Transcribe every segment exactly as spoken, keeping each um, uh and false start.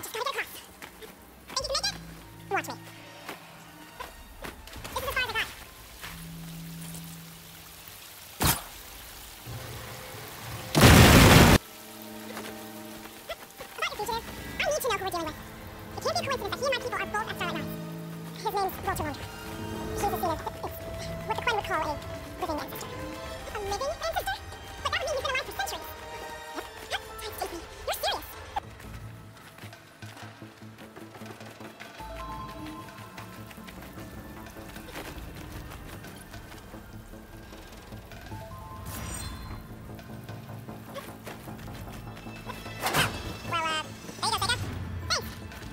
Just gotta get across. Think you can make it? Watch me. This is as far as I got. About your features, I need to know who we're dealing with. It can't be a coincidence that he and my people are both at Starlight Mines. His name's Walter Wonder. He's a seen as what the Quen would call a living ancestor. A living ancestor? But that would mean he's been alive for centuries. Yep. Yep. Don't take me. You're serious. Well, uh, there you go, Sega. Thanks.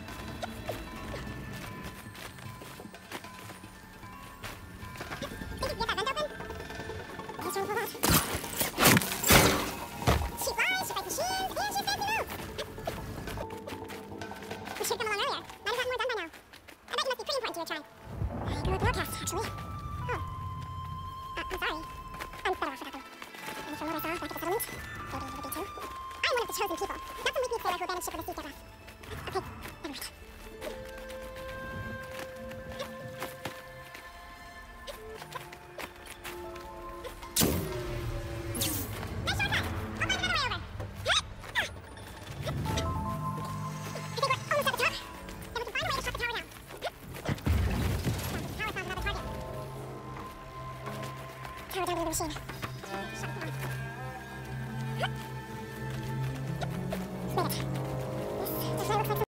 Think you can get that vent open? Yes, sir, hold on. She flies, she fights machines, and she's fancy moves. We should have come along earlier. Might have gotten more done by now. I bet you must be pretty important to your tribe. I grew up in Outcast, actually. Oh. Uh, I'm sorry. I'm better off without them. And from what I saw back at the settlement, maybe you would be too. I'm one of the chosen people, not some weak-kneed sailor who abandoned ship with a sea captain. Okay, never mind. Nice shortcut! I'll find another way over. I think we're almost at the top. Then we can find a way to shut the tower down. Now, the tower found another target. Tower down to the machine. Shut it down.